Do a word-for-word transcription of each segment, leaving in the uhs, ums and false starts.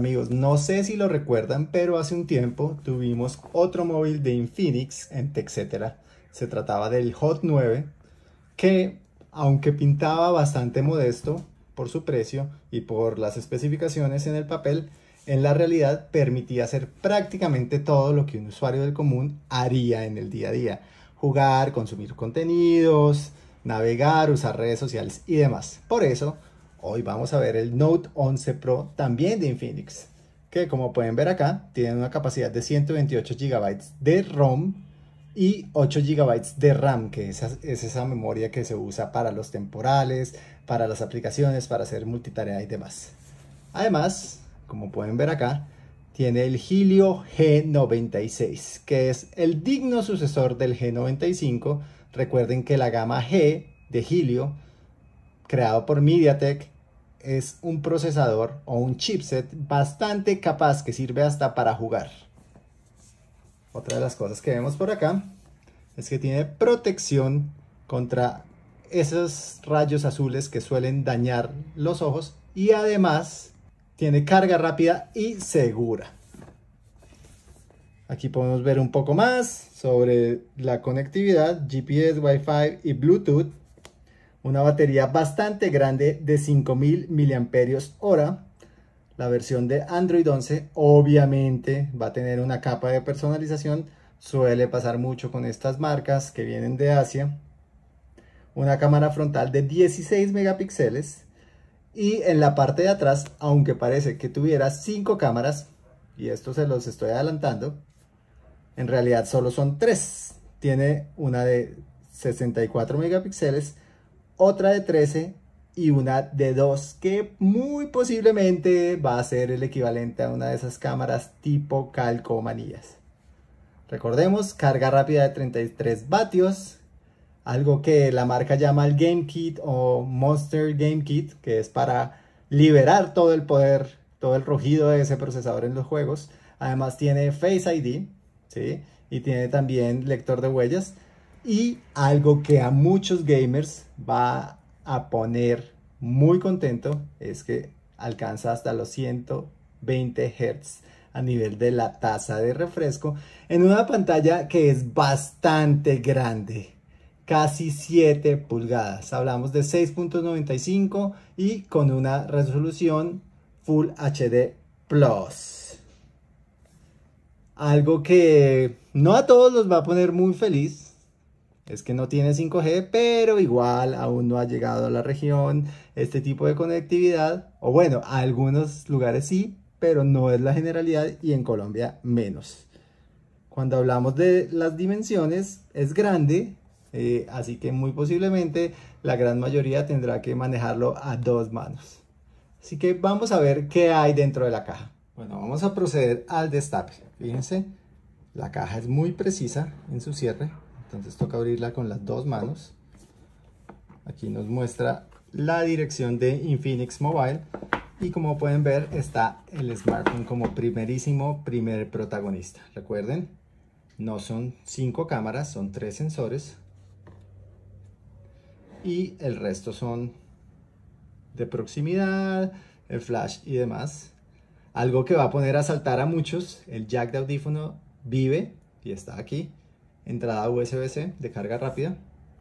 amigos, no sé si lo recuerdan, pero hace un tiempo tuvimos otro móvil de Infinix en TechCetera. Se trataba del Hot nueve, que aunque pintaba bastante modesto por su precio y por las especificaciones en el papel, en la realidad permitía hacer prácticamente todo lo que un usuario del común haría en el día a día: jugar, consumir contenidos, navegar, usar redes sociales y demás. Por eso, hoy vamos a ver el Note once Pro, también de Infinix, que como pueden ver acá, tiene una capacidad de ciento veintiocho gigabytes de ROM y ocho gigabytes de RAM, que es, es esa memoria que se usa para los temporales, para las aplicaciones, para hacer multitarea y demás. Además, como pueden ver acá, tiene el Helio G noventa y seis, que es el digno sucesor del G noventa y cinco. Recuerden que la gama G de Helio, creado por MediaTek, es un procesador o un chipset bastante capaz, que sirve hasta para jugar. Otra de las cosas que vemos por acá es que tiene protección contra esos rayos azules que suelen dañar los ojos, y además tiene carga rápida y segura. Aquí podemos ver un poco más sobre la conectividad, G P S, Wi-Fi y Bluetooth. Una batería bastante grande de cinco mil miliamperios hora. La versión de Android once obviamente va a tener una capa de personalización. Suele pasar mucho con estas marcas que vienen de Asia. Una cámara frontal de dieciséis megapíxeles. Y en la parte de atrás, aunque parece que tuviera cinco cámaras, y esto se los estoy adelantando, en realidad solo son tres. Tiene una de sesenta y cuatro megapíxeles, otra de trece y una de dos, que muy posiblemente va a ser el equivalente a una de esas cámaras tipo calcomanías. Recordemos, carga rápida de treinta y tres vatios, algo que la marca llama el Game Kit o Monster Game Kit, que es para liberar todo el poder, todo el rugido de ese procesador en los juegos. Además tiene Face I D, ¿sí? Y tiene también lector de huellas. Y algo que a muchos gamers va a poner muy contento es que alcanza hasta los ciento veinte hertz a nivel de la tasa de refresco en una pantalla que es bastante grande, casi siete pulgadas. Hablamos de seis punto noventa y cinco y con una resolución Full H D Plus. Algo que no a todos los va a poner muy feliz es que no tiene cinco G, pero igual aún no ha llegado a la región este tipo de conectividad. O bueno, a algunos lugares sí, pero no es la generalidad, y en Colombia menos. Cuando hablamos de las dimensiones, es grande, eh, así que muy posiblemente la gran mayoría tendrá que manejarlo a dos manos. Así que vamos a ver qué hay dentro de la caja. Bueno, vamos a proceder al destape. Fíjense, la caja es muy precisa en su cierre, entonces toca abrirla con las dos manos. Aquí nos muestra la dirección de Infinix Mobile y como pueden ver está el smartphone como primerísimo primer protagonista. Recuerden, no son cinco cámaras, son tres sensores y el resto son de proximidad, el flash y demás. Algo que va a poner a saltar a muchos: el jack de audífono vive y está aquí. Entrada U S B C de carga rápida.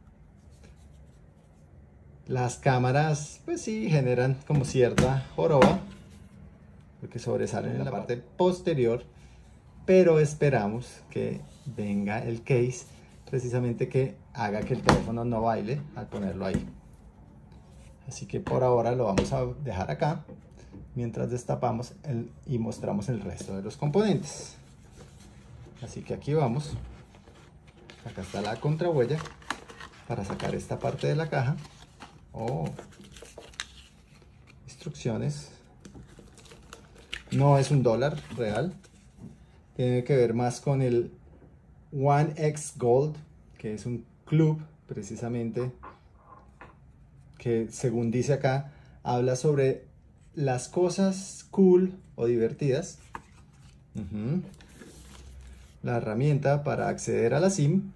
Las cámaras pues sí generan como cierta joroba porque sobresalen en la parte posterior, pero esperamos que venga el case precisamente que haga que el teléfono no baile al ponerlo ahí. Así que por ahora lo vamos a dejar acá mientras destapamos el, y mostramos el resto de los componentes. Así que aquí vamos. Acá está la contrahuella para sacar esta parte de la caja. Oh, instrucciones. No es un dólar real. Tiene que ver más con el One X Gold, que es un club precisamente que, según dice acá, habla sobre las cosas cool o divertidas. Uh-huh. La herramienta para acceder a la SIM.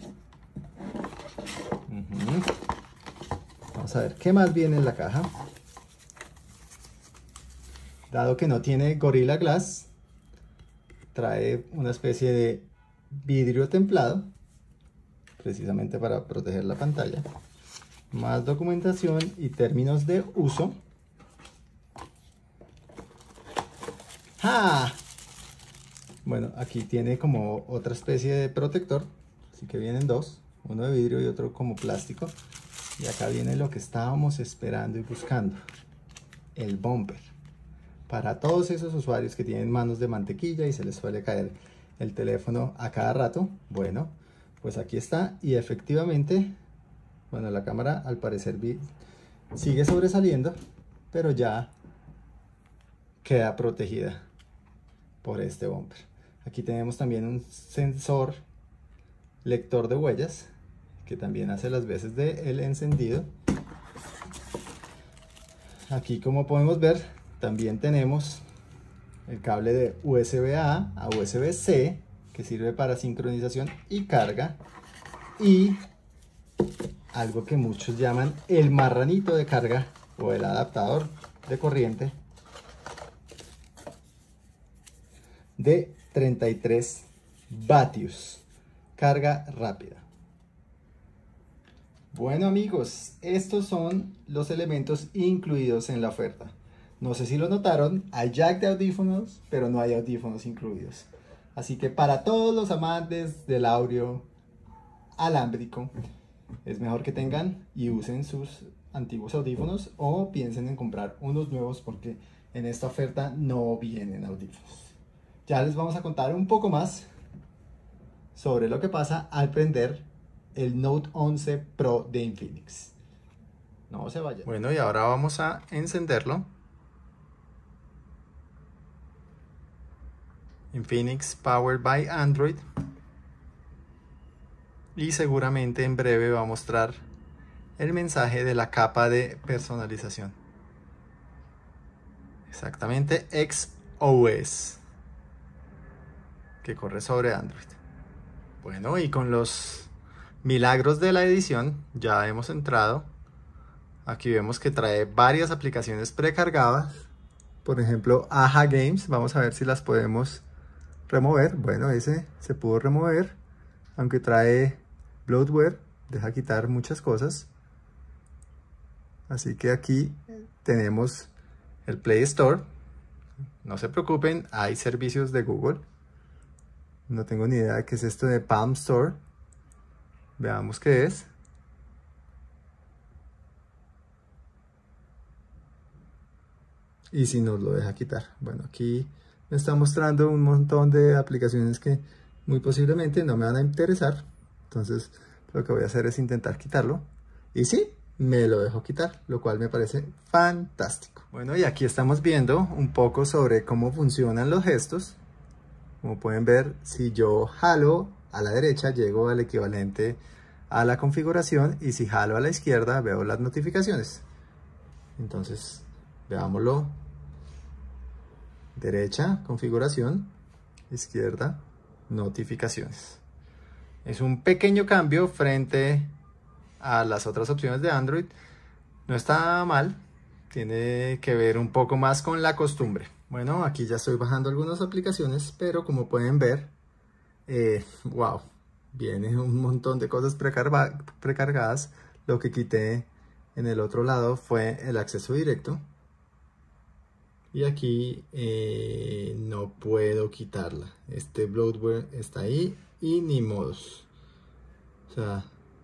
Uh-huh. Vamos a ver qué más viene en la caja. Dado que no tiene Gorilla Glass, trae una especie de vidrio templado, precisamente para proteger la pantalla. Más documentación y términos de uso. ¡Ah! Bueno, aquí tiene como otra especie de protector, así que vienen dos, uno de vidrio y otro como plástico. Y acá viene lo que estábamos esperando y buscando, el bumper. Para todos esos usuarios que tienen manos de mantequilla y se les suele caer el teléfono a cada rato, bueno, pues aquí está. Y efectivamente, bueno, la cámara al parecer sigue sobresaliendo, pero ya queda protegida por este bumper. Aquí tenemos también un sensor lector de huellas que también hace las veces de el encendido. Aquí, como podemos ver, también tenemos el cable de U S B A a U S B C que sirve para sincronización y carga, y algo que muchos llaman el marranito de carga o el adaptador de corriente de treinta y tres vatios, carga rápida. Bueno amigos, estos son los elementos incluidos en la oferta. No sé si lo notaron, hay jack de audífonos, pero no hay audífonos incluidos. Así que para todos los amantes del audio alámbrico, es mejor que tengan y usen sus antiguos audífonos o piensen en comprar unos nuevos, porque en esta oferta no vienen audífonos. Ya les vamos a contar un poco más sobre lo que pasa al prender el Note once Pro de Infinix. No se vayan. Bueno, y ahora vamos a encenderlo. Infinix Powered by Android. Y seguramente en breve va a mostrar el mensaje de la capa de personalización. Exactamente, X O S, que corre sobre Android. Bueno, y con los milagros de la edición ya hemos entrado. Aquí vemos que trae varias aplicaciones precargadas. Por ejemplo, Aja Games. Vamos a ver si las podemos remover. Bueno, ese se pudo remover, aunque trae bloatware, deja quitar muchas cosas. Así que aquí tenemos el Play Store. No se preocupen, hay servicios de Google. No tengo ni idea de qué es esto de Palm Store. Veamos qué es. Y si nos lo deja quitar. Bueno, aquí me está mostrando un montón de aplicaciones que muy posiblemente no me van a interesar. Entonces lo que voy a hacer es intentar quitarlo. Y sí, me lo dejo quitar, lo cual me parece fantástico. Bueno, y aquí estamos viendo un poco sobre cómo funcionan los gestos. Como pueden ver, si yo jalo a la derecha, llego al equivalente a la configuración, y si jalo a la izquierda, veo las notificaciones. Entonces, veámoslo. Derecha, configuración; izquierda, notificaciones. Es un pequeño cambio frente a las otras opciones de Android. No está mal, tiene que ver un poco más con la costumbre. Bueno, aquí ya estoy bajando algunas aplicaciones, pero como pueden ver, eh, wow, viene un montón de cosas precarga precargadas. Lo que quité en el otro lado fue el acceso directo. Y aquí eh, no puedo quitarla. Este bloatware está ahí y ni modos. O sea,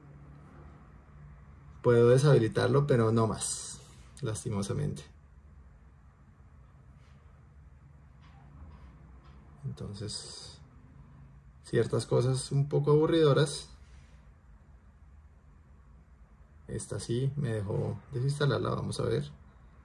puedo deshabilitarlo, pero no más, lastimosamente. Entonces, ciertas cosas un poco aburridoras. Esta sí me dejó desinstalarla, vamos a ver.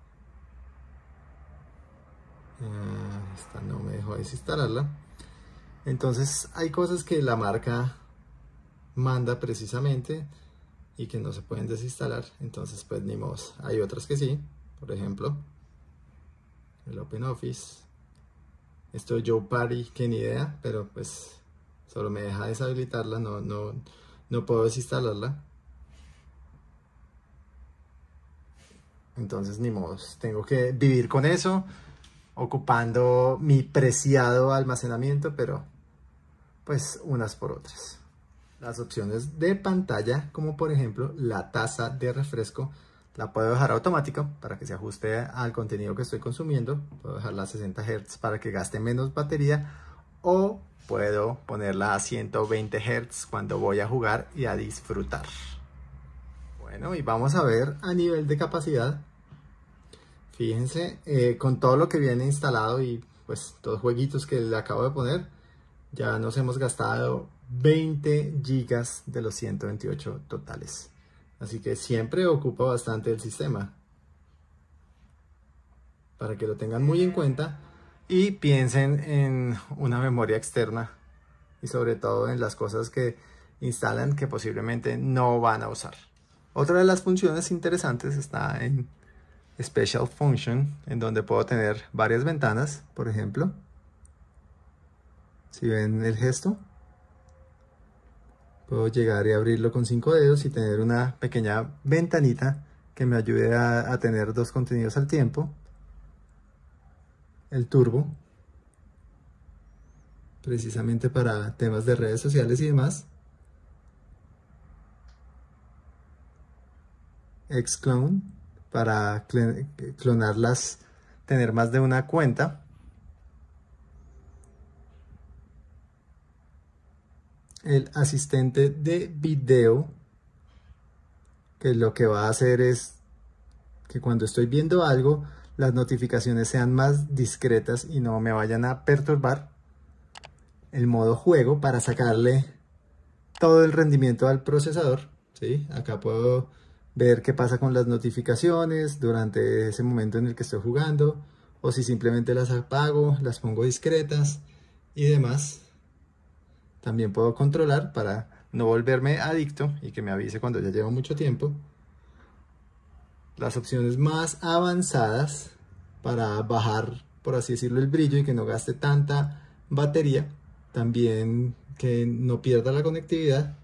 Uh, esta no me dejó desinstalarla. Entonces hay cosas que la marca manda precisamente y que no se pueden desinstalar. Entonces pues ni modo. Hay otras que sí. Por ejemplo, el OpenOffice. Esto Joe Party, que ni idea, pero pues solo me deja deshabilitarla, no, no, no puedo desinstalarla. Entonces ni modo, tengo que vivir con eso. ocupando mi preciado almacenamiento, pero pues unas por otras. Las opciones de pantalla, como por ejemplo la tasa de refresco, la puedo dejar automática para que se ajuste al contenido que estoy consumiendo. Puedo dejarla a sesenta hertz para que gaste menos batería, o puedo ponerla a ciento veinte hertz cuando voy a jugar y a disfrutar. Bueno, y vamos a ver a nivel de capacidad. Fíjense, eh, con todo lo que viene instalado y pues los jueguitos que le acabo de poner, ya nos hemos gastado veinte gigas de los ciento veintiocho totales. Así que siempre ocupa bastante el sistema. Para que lo tengan muy en cuenta y piensen en una memoria externa y sobre todo en las cosas que instalan que posiblemente no van a usar. Otra de las funciones interesantes está en Special Function, en donde puedo tener varias ventanas. Por ejemplo, si ven el gesto, puedo llegar y abrirlo con cinco dedos y tener una pequeña ventanita que me ayude a, a tener dos contenidos al tiempo. El turbo, precisamente para temas de redes sociales y demás. Xclone, para clonarlas, tener más de una cuenta. El asistente de video, que lo que va a hacer es que cuando estoy viendo algo, las notificaciones sean más discretas y no me vayan a perturbar. El modo juego, para sacarle todo el rendimiento al procesador, ¿sí? Acá puedo ver qué pasa con las notificaciones durante ese momento en el que estoy jugando, o si simplemente las apago, las pongo discretas y demás. También puedo controlar para no volverme adicto y que me avise cuando ya llevo mucho tiempo. Las opciones más avanzadas para bajar, por así decirlo, el brillo y que no gaste tanta batería. También que no pierda la conectividad.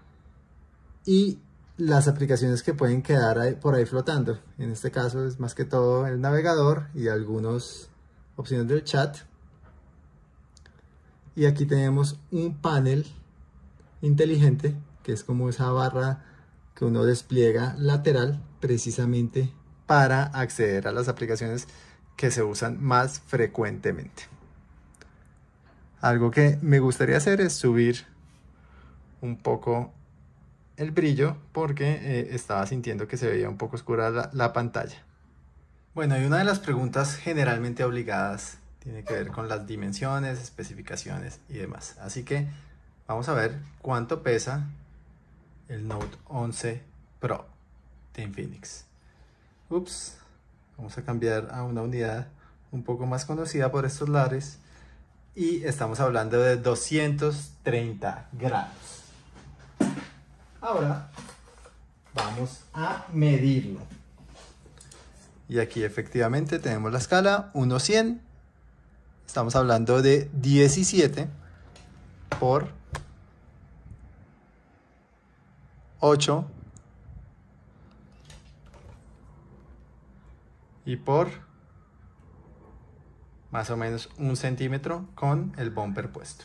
Y las aplicaciones que pueden quedar ahí, por ahí flotando. En este caso es más que todo el navegador y algunas opciones del chat. Y aquí tenemos un panel inteligente, que es como esa barra que uno despliega lateral, precisamente para acceder a las aplicaciones que se usan más frecuentemente. Algo que me gustaría hacer es subir un poco el brillo, porque eh, estaba sintiendo que se veía un poco oscura la, la pantalla. Bueno, y una de las preguntas generalmente obligadas tiene que ver con las dimensiones, especificaciones y demás. Así que vamos a ver cuánto pesa el Note once Pro de Infinix. Ups, vamos a cambiar a una unidad un poco más conocida por estos lares. Y estamos hablando de doscientos treinta gramos. Ahora vamos a medirlo. Y aquí efectivamente tenemos la escala uno a cien. Estamos hablando de diecisiete por ocho y por más o menos un centímetro con el bumper puesto.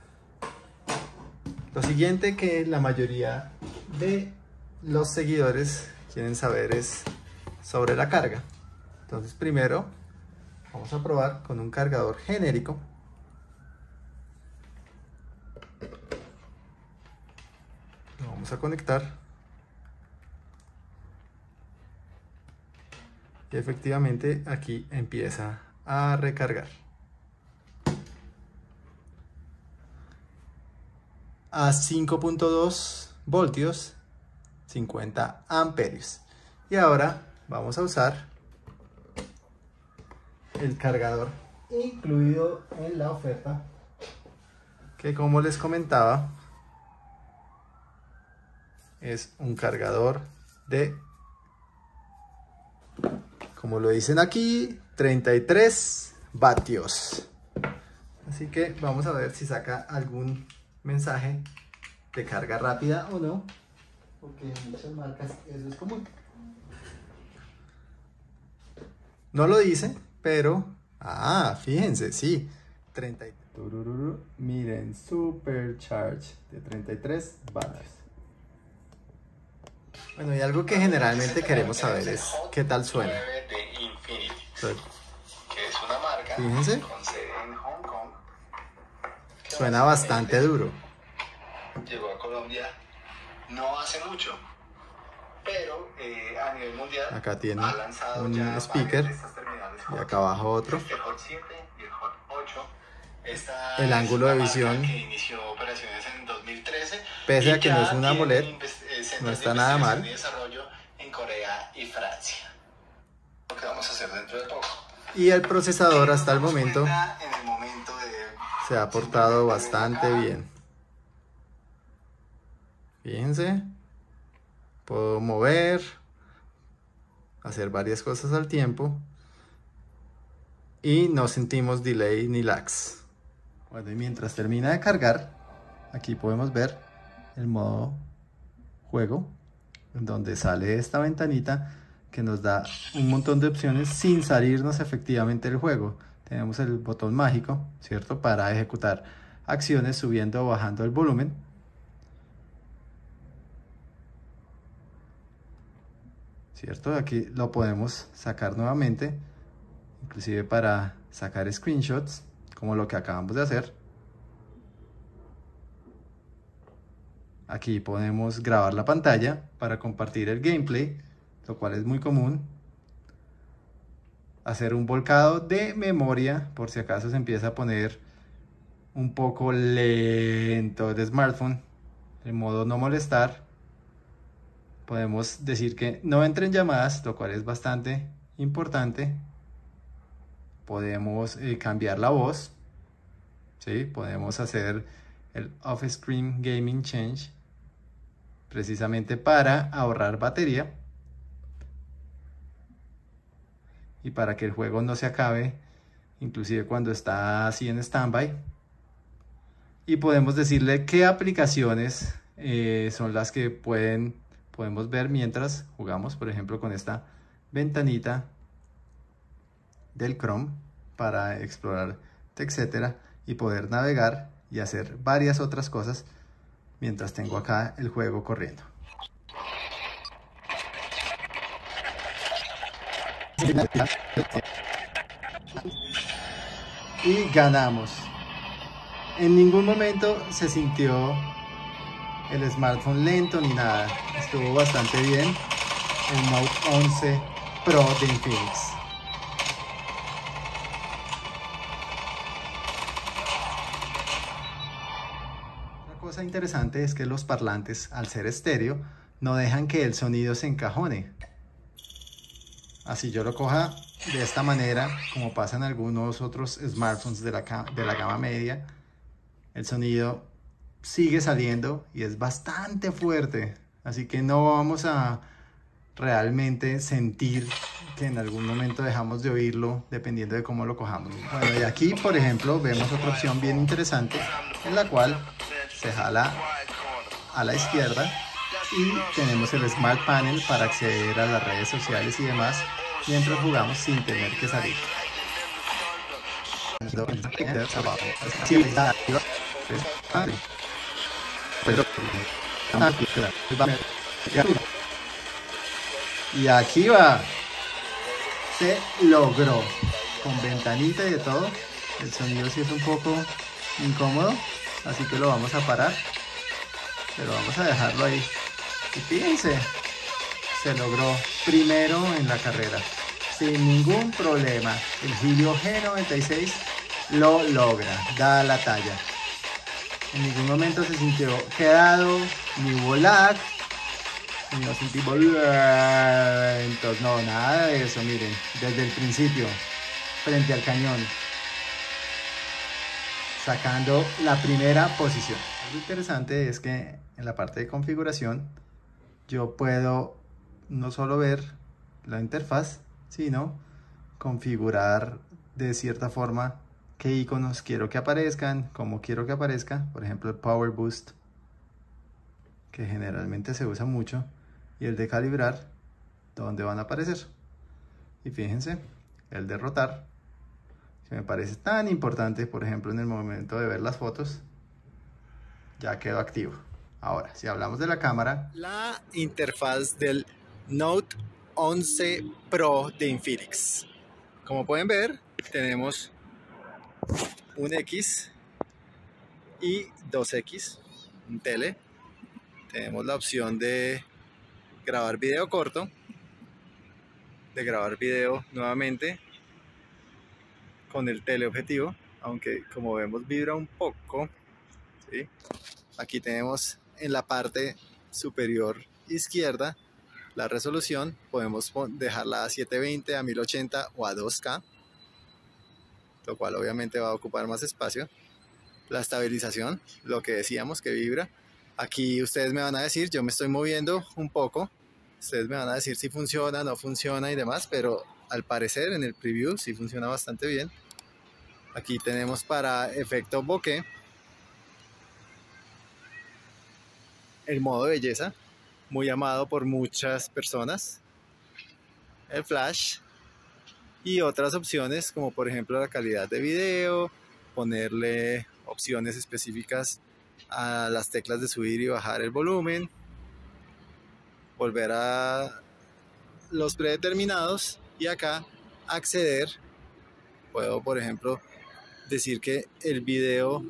Lo siguiente que la mayoría de los seguidores quieren saber es sobre la carga. Entonces primero vamos a probar con un cargador genérico. Lo vamos a conectar. Y efectivamente aquí empieza a recargar. A cinco punto dos voltios, cincuenta amperios. Y ahora vamos a usar el cargador incluido en la oferta, que como les comentaba es un cargador de, como lo dicen aquí, treinta y tres vatios. Así que vamos a ver si saca algún mensaje de carga rápida o no, porque en muchas marcas eso es común. No lo dice, pero Ah, fíjense, sí. treinta. Turururu, miren, Supercharge de treinta y tres vatios. Bueno, y algo que generalmente queremos saber es qué tal suena. Fíjense. Suena bastante duro. Llegó a Colombia no hace mucho, pero eh, a nivel mundial acá tiene ha lanzado un ya speaker y acá abajo otro. Este Hot siete y el Hot ocho. Esta el ángulo de visión, que inició operaciones en dos mil trece, pese a que no es una AMOLED, no está nada mal. Y desarrollo en Corea y Francia. Lo que vamos a hacer dentro de poco. Y el procesador hasta el momento, en el momento de, se ha portado bastante bien. Fíjense, puedo mover, hacer varias cosas al tiempo y no sentimos delay ni lags. Bueno, y mientras termina de cargar, aquí podemos ver el modo juego, en donde sale esta ventanita que nos da un montón de opciones sin salirnos efectivamente del juego. Tenemos el botón mágico, ¿cierto?, para ejecutar acciones subiendo o bajando el volumen. ¿Cierto? Aquí lo podemos sacar nuevamente, inclusive para sacar screenshots, como lo que acabamos de hacer. Aquí podemos grabar la pantalla para compartir el gameplay, lo cual es muy común. Hacer un volcado de memoria, por si acaso se empieza a poner un poco lento el smartphone, en modo no molestar. Podemos decir que no entren llamadas, lo cual es bastante importante. Podemos eh, cambiar la voz, ¿sí? Podemos hacer el off-screen gaming change, precisamente para ahorrar batería y para que el juego no se acabe, inclusive cuando está así en standby. Y podemos decirle qué aplicaciones eh, son las que pueden podemos ver mientras jugamos, por ejemplo, con esta ventanita del Chrome para explorar, etcétera, y poder navegar y hacer varias otras cosas mientras tengo acá el juego corriendo. Y ganamos. En ningún momento se sintió el smartphone lento ni nada. Estuvo bastante bien el Note once Pro de Infinix. Otra cosa interesante es que los parlantes, al ser estéreo, no dejan que el sonido se encajone. Así yo lo coja de esta manera, como pasa en algunos otros smartphones de la, de la gama media, el sonido sigue saliendo y es bastante fuerte, así que no vamos a realmente sentir que en algún momento dejamos de oírlo dependiendo de cómo lo cojamos. Bueno, y aquí por ejemplo vemos otra opción bien interesante en la cual se jala a la izquierda y tenemos el Smart Panel para acceder a las redes sociales y demás mientras jugamos sin tener que salir. Y aquí va, se logró, con ventanita y de todo. El sonido sí es un poco incómodo, así que lo vamos a parar, pero vamos a dejarlo ahí. Y fíjense, se logró primero en la carrera, sin ningún problema. El Helio G noventa y seis lo logra, da la talla. En ningún momento se sintió quedado, ni hubo lag, ni nos sentimos lentos, no, nada de eso. Miren, desde el principio, frente al cañón, sacando la primera posición. Lo interesante es que en la parte de configuración yo puedo no solo ver la interfaz, sino configurar de cierta forma qué iconos quiero que aparezcan, cómo quiero que aparezca. Por ejemplo, el Power Boost, que generalmente se usa mucho, y el de calibrar, donde van a aparecer. Y fíjense, el de rotar que me parece tan importante, por ejemplo, en el momento de ver las fotos, ya quedó activo. Ahora, si hablamos de la cámara, la interfaz del Note once Pro de Infinix. Como pueden ver, tenemos un X y dos X, un tele. Tenemos la opción de grabar video corto, de grabar video nuevamente con el teleobjetivo, aunque como vemos vibra un poco, ¿sí? Aquí tenemos en la parte superior izquierda la resolución, podemos dejarla a setecientos veinte, a mil ochenta o a dos K, lo cual obviamente va a ocupar más espacio. La estabilización, lo que decíamos que vibra. Aquí ustedes me van a decir, yo me estoy moviendo un poco, ustedes me van a decir si funciona, no funciona y demás, pero al parecer en el preview sí funciona bastante bien. Aquí tenemos para efecto bokeh el modo belleza, muy amado por muchas personas, el flash y otras opciones como por ejemplo la calidad de video, ponerle opciones específicas a las teclas de subir y bajar el volumen, volver a los predeterminados y acá acceder. Puedo por ejemplo decir que el video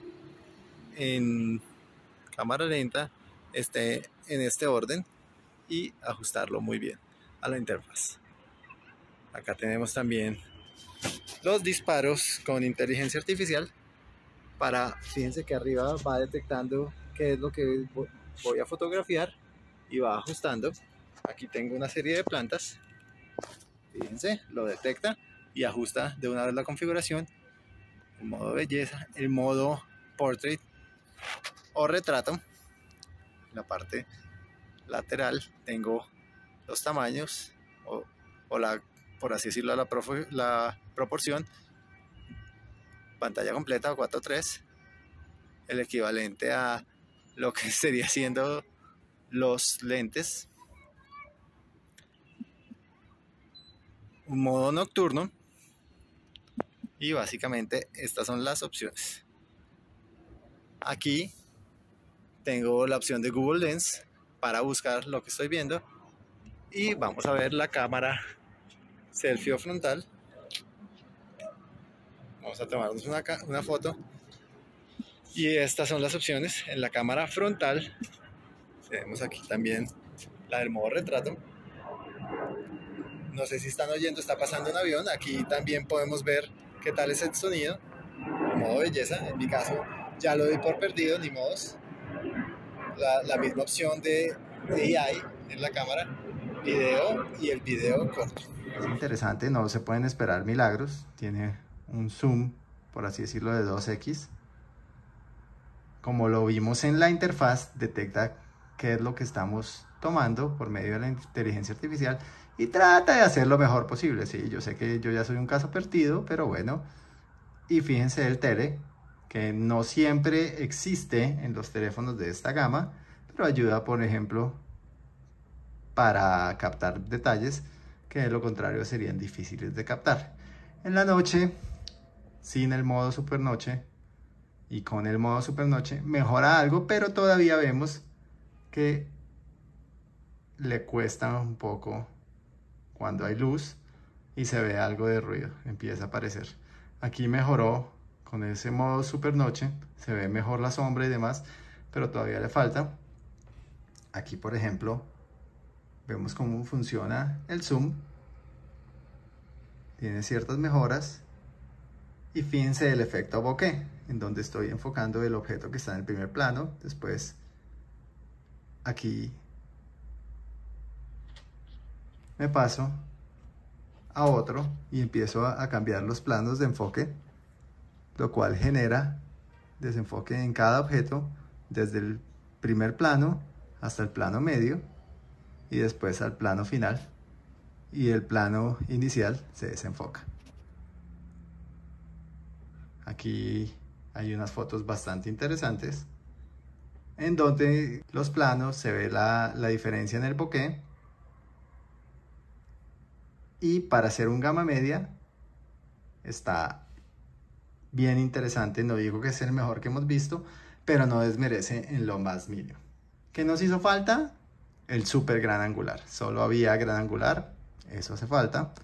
en cámara lenta esté en este orden y ajustarlo muy bien a la interfaz. Acá tenemos también los disparos con inteligencia artificial para, fíjense que arriba va detectando qué es lo que voy a fotografiar y va ajustando. Aquí tengo una serie de plantas, fíjense, lo detecta y ajusta de una vez la configuración, el modo belleza, el modo portrait o retrato. En la parte lateral tengo los tamaños o, o la, por así decirlo, la, prof, la proporción, pantalla completa cuatro tres, el equivalente a lo que sería siendo los lentes, un modo nocturno y básicamente estas son las opciones. Aquí tengo la opción de Google Lens para buscar lo que estoy viendo y vamos a ver la cámara selfie o frontal. Vamos a tomarnos una, una foto y estas son las opciones. En la cámara frontal tenemos aquí también la del modo retrato. No sé si están oyendo, está pasando un avión. Aquí también podemos ver qué tal es el sonido. El modo belleza, en mi caso ya lo doy por perdido, ni modos. La, la misma opción de A I en la cámara, video y el video corto. Es interesante, no se pueden esperar milagros. Tiene un zoom, por así decirlo, de dos X. Como lo vimos en la interfaz, detecta qué es lo que estamos tomando por medio de la inteligencia artificial y trata de hacer lo mejor posible. Sí, yo sé que yo ya soy un caso perdido, pero bueno. Y fíjense el tele, que no siempre existe en los teléfonos de esta gama, pero ayuda, por ejemplo, para captar detalles que de lo contrario serían difíciles de captar. En la noche, sin el modo supernoche y con el modo supernoche, mejora algo, pero todavía vemos que le cuesta un poco cuando hay luz y se ve algo de ruido, empieza a aparecer. Aquí mejoró con ese modo supernoche, se ve mejor la sombra y demás, pero todavía le falta. Aquí, por ejemplo, vemos cómo funciona el zoom. Tiene ciertas mejoras. Y fíjense el efecto bokeh, en donde estoy enfocando el objeto que está en el primer plano. Después, aquí me paso a otro y empiezo a, a cambiar los planos de enfoque, lo cual genera desenfoque en cada objeto, desde el primer plano hasta el plano medio y después al plano final, y el plano inicial se desenfoca. Aquí hay unas fotos bastante interesantes en donde los planos se ve la, la diferencia en el bokeh, y para hacer un gama media está bien interesante. No digo que es el mejor que hemos visto, pero no desmerece en lo más mínimo. ¿Qué nos hizo falta? El super gran angular. Solo había gran angular, eso hace falta.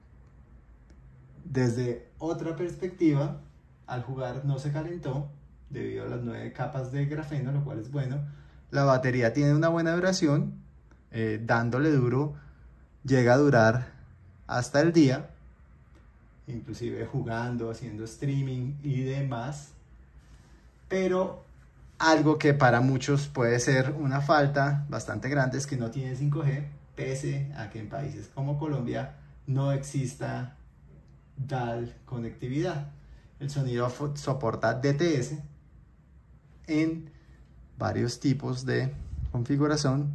Desde otra perspectiva, al jugar no se calentó debido a las nueve capas de grafeno, lo cual es bueno. La batería tiene una buena duración, eh, dándole duro llega a durar hasta el día, inclusive jugando, haciendo streaming y demás. Pero algo que para muchos puede ser una falta bastante grande es que no tiene cinco G, pese a que en países como Colombia no exista D A L conectividad. El sonido soporta D T S en varios tipos de configuración.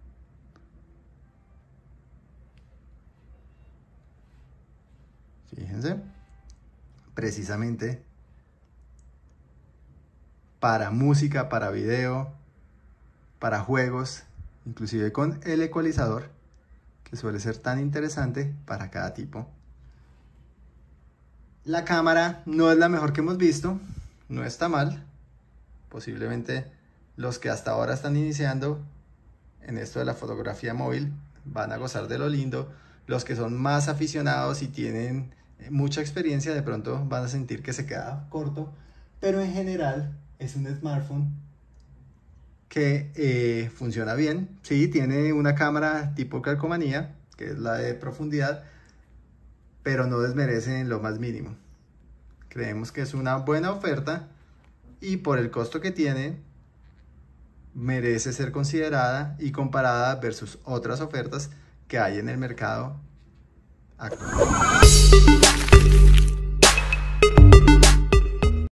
Fíjense, precisamente para música, para video, para juegos, inclusive con el ecualizador, que suele ser tan interesante para cada tipo. La cámara no es la mejor que hemos visto, no está mal. Posiblemente los que hasta ahora están iniciando en esto de la fotografía móvil van a gozar de lo lindo. Los que son más aficionados y tienen mucha experiencia de pronto van a sentir que se queda corto, pero en general es un smartphone que eh, funciona bien. Sí, tiene una cámara tipo calcomanía, que es la de profundidad, pero no desmerece en lo más mínimo. Creemos que es una buena oferta y por el costo que tiene merece ser considerada y comparada versus otras ofertas que hay en el mercado actual.